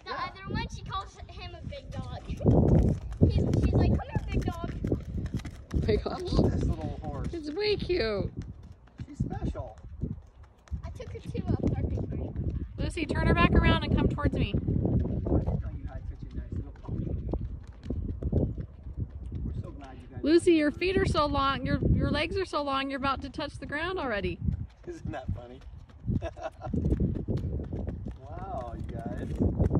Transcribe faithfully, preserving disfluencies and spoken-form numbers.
the yeah. other one, she calls him a big dog. He's, she's like, come here, big dog. Big dog. I love this little horse. It's way cute. She's special. I took her to a park this morning. Lucy, turn her back around and come towards me. I didn't know you had such a nice little puppy. We're so glad you guys. Lucy, your feet are so long, your your legs are so long, you're about to touch the ground already. Isn't that funny? Wow, you guys.